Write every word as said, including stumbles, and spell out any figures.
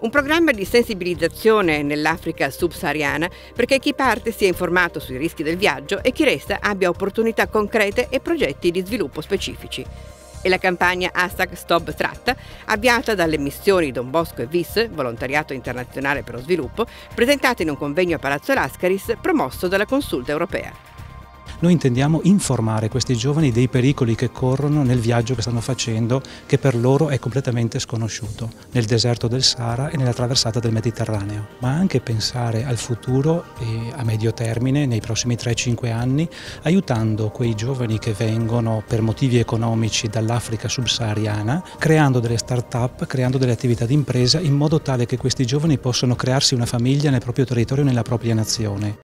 Un programma di sensibilizzazione nell'Africa subsahariana perché chi parte sia informato sui rischi del viaggio e chi resta abbia opportunità concrete e progetti di sviluppo specifici. E la campagna hashtag Stop Tratta, avviata dalle missioni Don Bosco e V I S, Volontariato Internazionale per lo Sviluppo, presentata in un convegno a Palazzo Lascaris promosso dalla Consulta Europea. Noi intendiamo informare questi giovani dei pericoli che corrono nel viaggio che stanno facendo, che per loro è completamente sconosciuto, nel deserto del Sahara e nella traversata del Mediterraneo, ma anche pensare al futuro e a medio termine, nei prossimi tre cinque anni, aiutando quei giovani che vengono per motivi economici dall'Africa subsahariana, creando delle start-up, creando delle attività di impresa in modo tale che questi giovani possano crearsi una famiglia nel proprio territorio e nella propria nazione.